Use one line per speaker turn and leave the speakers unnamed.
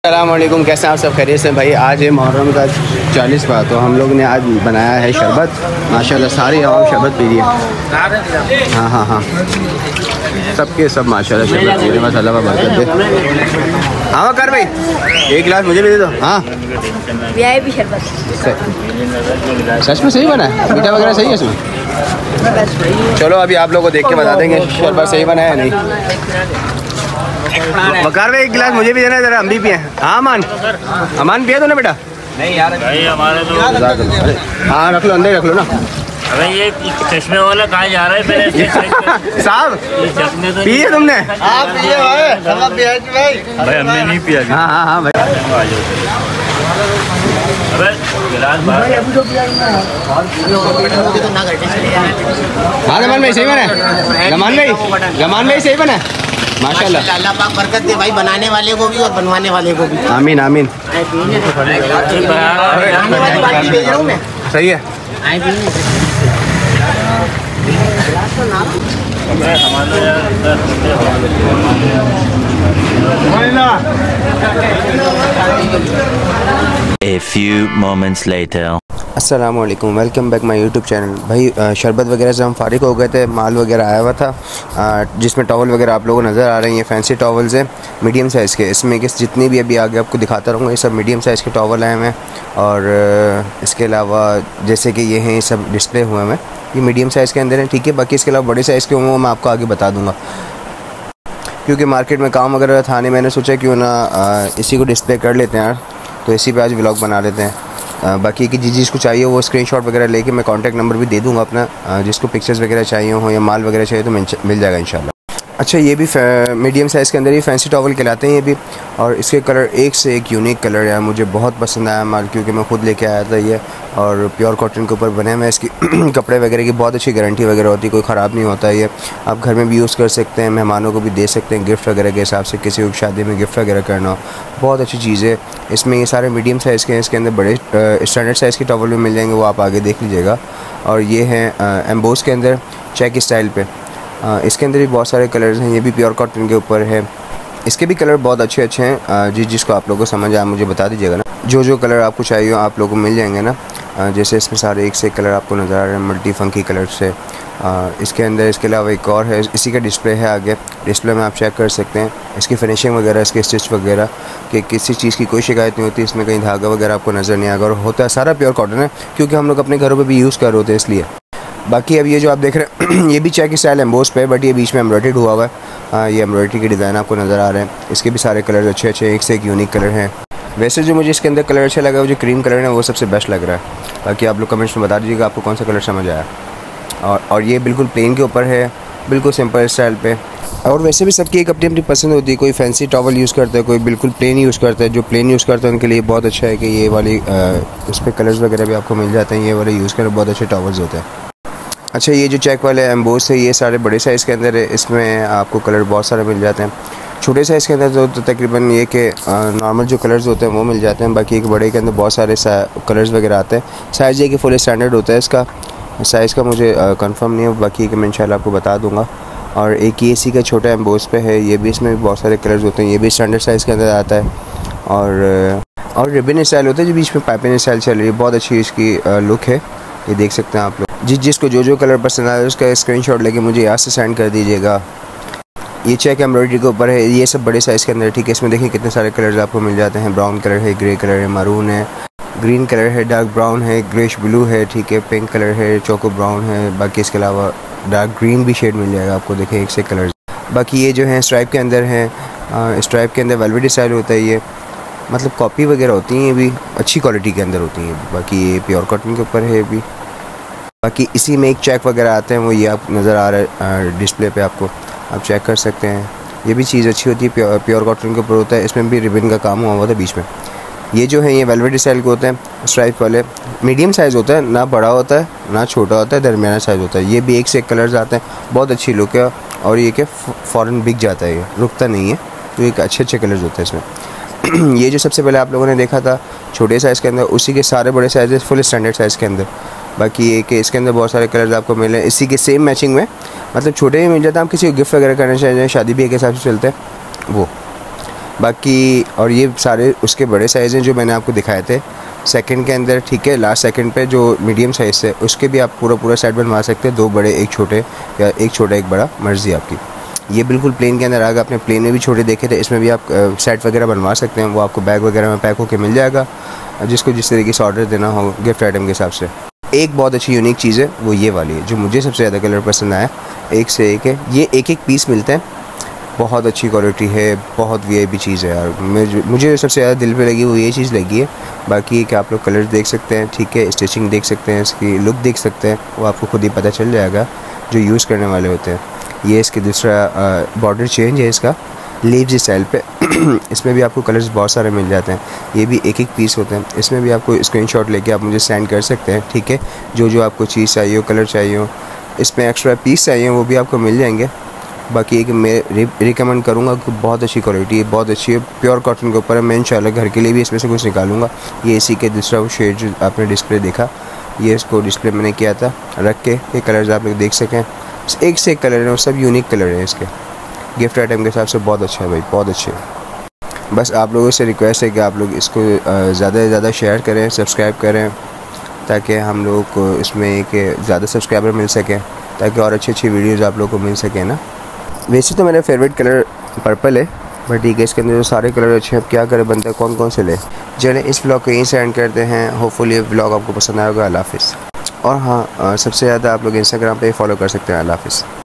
अस्सलामुअलैकुम, कैसे हैं आप सब? खैरियत से भाई। आज है मुहर्रम का 40वां, तो हम लोग ने आज बनाया है शरबत। माशाल्लाह सारी आवाम शरबत पी रही है। हाँ, सबके सब माशाल्लाह शरबत पी रहे हैं। बस अल्लाह का बरकत दे। हाँ कर भाई, एक गिलास मुझे भी दे दो। हाँ
भी शरबत
सच में सही बना है, मीठा वगैरह सही है इसमें। चलो अभी आप लोगों को देख के बता देंगे शरबत सही बना है नहीं। वकार भाई एक गिलास मुझे भी देना है, जरा हम भी पिए। हाँ अमान पिया तो ना बेटा?
नहीं यार भाई हमारे तो
हाँ रख लो, अंदर रख लो ना।
अरे ये चश्मे वाला कहाँ जा रहा है पहले
साहब?
तो
पिए तुमने?
आप पिए
भाई हमने नहीं पिया।
हाँ भाई।
अरे गिलास
हाँ जमान भाई सही बना है। जमान भाई सही बना है माशाल्लाह।
अल्लाह पाक बरकत दे भाई, बनाने वाले को भी और बनवाने वाले को भी।
आमीन आमीन। सही है।
A few moments later.
अस्सलामुअलैकुम, welcome back my YouTube channel. भाई शरबत वगैरह से हम फारिग हो गए थे, माल वगैरह आया हुआ था जिसमें टॉवल वगैरह आप लोगों को नज़र आ रही हैं। फैंसी टॉवल्स हैं मीडियम साइज़ के। इसमें कि जितनी भी अभी आगे आपको दिखाता रहूँगा, ये सब मीडियम साइज़ के टॉवल आए हुए हैं। और इसके अलावा जैसे कि ये हैं, ये सब डिस्प्ले हुए हैं, ये मीडियम साइज़ के अंदर हैं, ठीक है। बाकी इसके अलावा बड़े साइज़ के होंगे वो मैं आपको आगे बता दूँगा, क्योंकि मार्केट में काम वगैरह था नहीं। मैंने सोचा क्यों ना इसी को डिस्प्ले कर लेते हैं यार, तो इसी पे आज व्लॉग बना लेते हैं। बाकी की जिसको चाहिए वो स्क्रीनशॉट वगैरह लेके मैं कांटेक्ट नंबर भी दे दूंगा अपना, जिसको पिक्चर्स वगैरह चाहिए हो या माल वगैरह चाहिए तो मिल जाएगा इंशाल्लाह। अच्छा, ये भी मीडियम साइज़ के अंदर ही फैंसी टॉवल कहलाते हैं ये भी। और इसके कलर एक से एक यूनिक कलर है, मुझे बहुत पसंद आया माल, क्योंकि मैं खुद लेके आया था ये। और प्योर कॉटन के ऊपर बने हुए इसकी कपड़े वगैरह की बहुत अच्छी गारंटी वगैरह होती है, कोई ख़राब नहीं होता है ये। आप घर में भी यूज़ कर सकते हैं, मेहमानों को भी दे सकते हैं गिफ्ट वगैरह के हिसाब से, किसी को शादी में गिफ्ट वगैरह करना हो, बहुत अच्छी चीज़ है। इसमें ये सारे मीडियम साइज़ के हैं, इसके अंदर बड़े स्टैंडर्ड साइज़ के टॉवल भी मिल जाएंगे, वो आप आगे देख लीजिएगा। और ये हैं एम्बोस के अंदर चेक स्टाइल पे। इसके अंदर भी बहुत सारे कलर्स हैं, ये भी प्योर कॉटन के ऊपर है। इसके भी कलर बहुत अच्छे हैं। जिसको आप लोगों को समझ आए मुझे बता दीजिएगा ना, जो कलर आपको चाहिए आप लोगों को मिल जाएंगे ना। जैसे इसमें सारे एक से एक कलर आपको नज़र आ रहे हैं, मल्टी फंकी कलर से। इसके अंदर इसके अलावा एक और है, इसी का डिस्प्ले है आगे, डिस्प्ले में आप चेक कर सकते हैं इसकी फिनिशिंग वगैरह, इसके स्टिच वगैरह, कि किसी चीज़ की कोई शिकायत नहीं होती। इसमें कहीं धागा वगैरह आपको नज़र नहीं आएगा, और होता है सारा प्योर कॉटन है, क्योंकि हम लोग अपने घरों पर भी यूज़ कर रहे होते हैं इसलिए। बाकी अब ये जो आप देख रहे हैं ये भी चेक स्टाइल एम्बोस पे, बट ये बीच में एम्ब्रॉयडर्ड हुआ हुआ है। ये एम्ब्रॉयडरी के डिज़ाइन आपको नज़र आ रहे हैं। इसके भी सारे कलर अच्छे एक से एक यूनिक कलर हैं। वैसे जो मुझे इसके अंदर कलर अच्छा लगा, वो जो क्रीम कलर है वो सबसे बेस्ट लग रहा है। बाकी आप लोग कमेंट्स में बता दीजिएगा आपको कौन सा कलर समझ आया। और ये बिल्कुल प्लेन के ऊपर है, बिल्कुल सिंपल स्टाइल पे। और वैसे भी सबकी एक अपनी अपनी पसंद होती है, कोई फैंसी टॉवल यूज़ करता है, कोई बिल्कुल प्लेन यूज़ करता है। जो प्लेन यूज़ करते हैं उनके लिए बहुत अच्छा है कि ये वाली उस पर कलर्स वगैरह भी आपको मिल जाते हैं, ये वाले यूज़ करके बहुत अच्छे टॉवल्स होते हैं। अच्छा, ये जो चेक वाले एम्बोस है ये सारे बड़े साइज़ के अंदर है, इसमें आपको कलर बहुत सारे मिल जाते हैं। छोटे साइज़ के अंदर तो तकरीबन ये कि नॉर्मल जो कलर्स होते हैं वो मिल जाते हैं। बाकी एक बड़े के अंदर बहुत सारे कलर्स वगैरह आते हैं। साइज़ ये कि फुल स्टैंडर्ड होता है इसका, साइज़ का मुझे कंफर्म नहीं है, बाकी कि मैं इंशाल्लाह आपको बता दूंगा। और एक ये इसी का छोटा एम्बोस पे है, ये भी इसमें भी बहुत सारे कलर्स होते हैं, ये भी स्टैंडर्ड साइज़ के अंदर आता है। और रिबन स्टाइल होता है जो बीच में पाइपिंग स्टाइल चल रही है, बहुत अच्छी इसकी लुक है, ये देख सकते हैं आप लोग। जिसको जो कलर पसंद आया उसका स्क्रीनशॉट लेके मुझे यहाँ से सेंड कर दीजिएगा। ये चेक एम्ब्रॉयडरी के ऊपर है, ये सब बड़े साइज़ के अंदर, ठीक है। इसमें देखिए कितने सारे कलर्स आपको मिल जाते हैं। ब्राउन कलर है, ग्रे कलर है, मरून है, ग्रीन कलर है, डार्क ब्राउन है, ग्रेश ब्लू है, ठीक है, पिंक कलर है, चोको ब्राउन है। बाकी इसके अलावा डार्क ग्रीन भी शेड मिल जाएगा आपको, देखिए एक से कलर। बाकी ये जो है स्ट्राइप के अंदर है, स्ट्राइप के अंदर वेलवेट स्टाइल होता है, ये मतलब कॉपी वगैरह होती हैं, ये भी अच्छी क्वालिटी के अंदर होती हैं। बाकी ये प्योर कॉटन के ऊपर है भी। बाकी इसी में एक चेक वगैरह आते हैं, वो ये आप नज़र आ रहा है डिस्प्ले पे, आपको आप चेक कर सकते हैं। ये भी चीज़ अच्छी होती है, प्योर कॉटन के ऊपर होता है। इसमें भी रिबन का काम हुआ था बीच में। ये जो है ये वेलवेट स्टाइल के होते हैं, स्ट्राइप वाले, मीडियम साइज़ होता है, ना बड़ा होता है ना छोटा होता है, दरमियाना साइज़ होता है। ये भी एक से एक कलर्स आते हैं, बहुत अच्छी लुक है। और ये कि फ़ौरन बिक जाता है, ये रुकता नहीं है, तो एक अच्छे कलर्स होते हैं इसमें। ये जो सबसे पहले आप लोगों ने देखा था छोटे साइज़ के अंदर, उसी के सारे बड़े साइज़ फुल स्टैंडर्ड साइज़ के अंदर। बाकी ये कि इसके अंदर बहुत सारे कलर्स आपको मिले हैं, इसी के सेम मैचिंग में, मतलब छोटे ही मिल जाता है। हम किसी को गिफ्ट वगैरह करना चाहिए, शादी ब्याह के हिसाब से चलते हैं वो। बाकी और ये सारे उसके बड़े साइज़ हैं जो मैंने आपको दिखाए थे सेकंड के अंदर, ठीक है। लास्ट सेकंड पे जो मीडियम साइज़ है उसके भी आप पूरा सेट बनवा सकते हैं, 2 बड़े 1 छोटे, या 1 छोटा 1 बड़ा, मर्ज़ी आपकी। ये बिल्कुल प्लेन के अंदर आएगा। आपने प्लेन में भी छोटे देखे थे, इसमें भी आप सेट वगैरह बनवा सकते हैं। वो आपको बैग वगैरह में पैक होकर मिल जाएगा, जिसको जिस तरीके से ऑर्डर देना हो गिफ्ट आइटम के हिसाब से। एक बहुत अच्छी यूनिक चीज़ है वो ये वाली है, जो मुझे सबसे ज़्यादा कलर पसंद आया। एक से एक है, ये एक पीस मिलते हैं, बहुत अच्छी क्वालिटी है, बहुत वीआईपी चीज़ है यार। मुझे सबसे ज़्यादा दिल पे लगी वो ये चीज़ लगी है। बाकी कि आप लोग कलर्स देख सकते हैं, ठीक है, स्टिचिंग देख सकते हैं, इसकी लुक देख सकते हैं, वो आपको खुद ही पता चल जाएगा जो यूज़ करने वाले होते हैं। ये इसके दूसरा बॉर्डर चेंज है इसका लीव्स स्टाइल पे। इसमें भी आपको कलर्स बहुत सारे मिल जाते हैं। ये भी एक पीस होते हैं। इसमें भी आपको स्क्रीनशॉट लेके आप मुझे सेंड कर सकते हैं, ठीक है। जो आपको चीज़ चाहिए हो, कलर चाहिए हो, इसमें एक्स्ट्रा पीस चाहिए वो भी आपको मिल जाएंगे। बाकी एक मैं रिकमेंड करूँगा कि बहुत अच्छी क्वालिटी है, बहुत अच्छी है, प्योर कॉटन के ऊपर है। मैं इंशाल्लाह घर के लिए भी इसमें से कुछ निकालूंगा। ये इसी के दूसरा वो शेड जो आपने डिस्प्ले देखा, ये इसको डिस्प्ले मैंने किया था रख के, ये कलर्स आप लोग देख सकें। एक से एक कलर है और सब यूनिक कलर है इसके। गिफ्ट आइटम के हिसाब से बहुत अच्छा है भाई, बहुत अच्छे है। बस आप लोगों से रिक्वेस्ट है कि आप लोग इसको ज़्यादा से ज़्यादा शेयर करें, सब्सक्राइब करें, ताकि हम लोगों को इसमें एक ज़्यादा सब्सक्राइबर मिल सकें, ताकि और अच्छी वीडियोज़ आप लोगों को मिल सकें ना। वैसे तो मेरा फेवरेट कलर पर्पल है, बट ठीक है, इसके अंदर जो सारे कलर अच्छे हैं, अब क्या करे बनता है, कौन कौन से ले। चलें इस व्लॉग को यहीं से एंड करते हैं। होपफुली ये व्लॉग आपको पसंद आएगा। अल्लाह हाफ़िज़। और हाँ, सबसे ज़्यादा आप लोग इंस्टाग्राम पे फॉलो कर सकते हैं। अल्लाह हाफ़िज़।